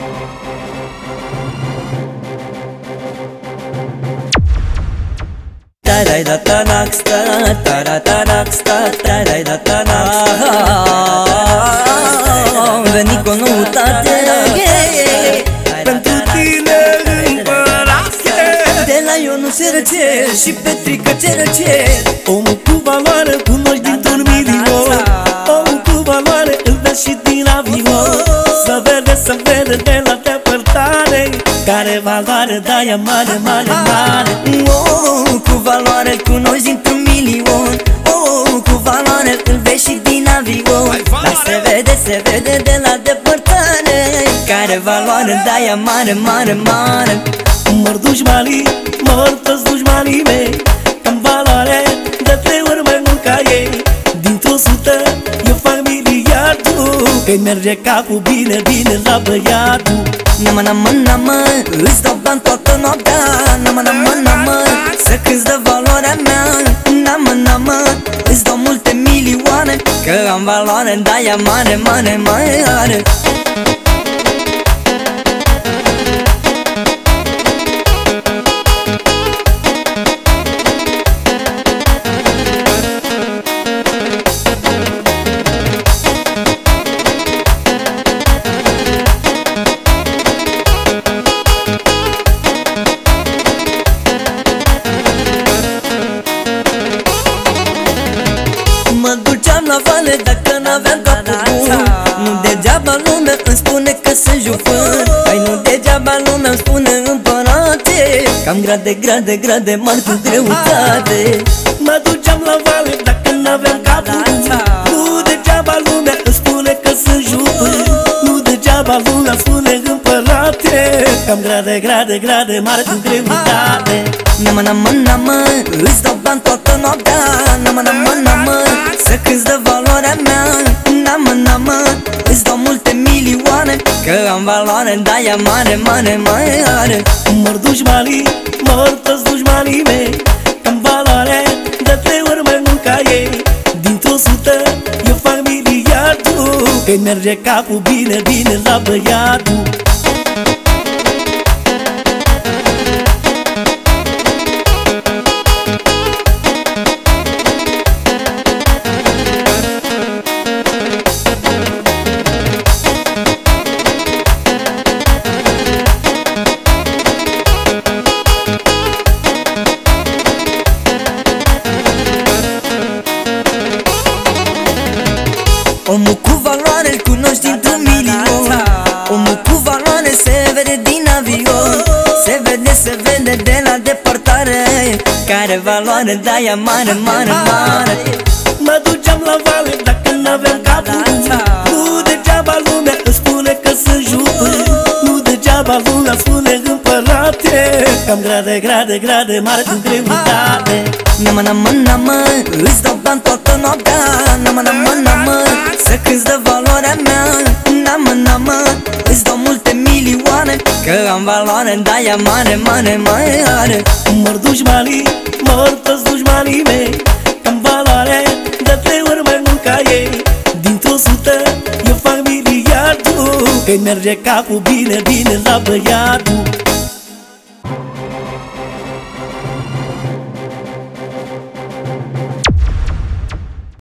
Tarai da tanaxta, taratanaxta, tarai da tanaxta. Veni cu o noutate pentru tine împărase. De la Ionuț Răcel și Petrică Cerăcel. Omul cu valoare cunoști dintr-un milion. Omul cu valoare îl vezi și din avion. Să vede de la depărtare. Care valoare, da, e mare, mare, mare. Omul cu valoare îl cunoști dintr-un milion. Omul cu valoare îl vezi și din avion. Dar se vede de la depărtare. Care valoare, da, e mare, mare, mare. Mor dușmanii, mor toți dușmanii mei. Că-n valoare de 3 ori mai mult ca ei. Dintr-o 100 eu fac miliardul. Că-i merge capul bine, bine la băiatul. Nama, nama, nama, îți dau bani toată noaptea. Nama, nama, nama, să câți de valoarea mea. Nama, nama, îți dau multe milioane. Că am valoare, da, e mare, mare, mare. Mă duceam la vale dacă n-aveam capul bun. Nu degeaba lumea îmi spune că sunt jufân. Hai, nu degeaba lumea îmi spune împărate. Că-am grade mari cu greutate. Mă duceam la vale dacă n-aveam capul bun. Nu degeaba lumea îmi spune că sunt jufân. Nu degeaba lumea îmi spune împărate. Că-am grade mari cu greutate. Nama, nama, nama, îți dau bani toată noaptea. Nama, nama, nama, să câți de valoarea mea. Nama, nama, îți dau multe milioane. Că am valoare, da, e mare, mare, mare. Mor dușmanii, mor toți dușmanii mei. Că-n valoare de 3 ori mai mult ca ei. Dintr-o 100 eu fac miliardul. Că-i merge capul bine, bine la băiatul. Omul cu valoare îl cunoști dintr-un milion. Omul cu valoare se vede din avion. Se vede de la depărtare. Care valoare, da, e mare, mare, mare. Mă duceam la vale dacă n-aveam capul bun. Nu degeaba lumea îmi spune că sunt jufân. Nu degeaba lumea spune împărate. Că-am grade mari cu greutate. Nama, nama, nama, îți dau bani toată noaptea. Nama, nama, nama, să câți de valoarea mea. Nama, nama, îți dau multe milioane. Că am valoare, da, e mare, mare, mare. Mor dușmanii, mor toți dușmanii mei. Că-n valoare de 3 ori mai mult ca ei. Dintr-o 100 eu fac miliardul. Că-i merge capul bine, bine la băiatul.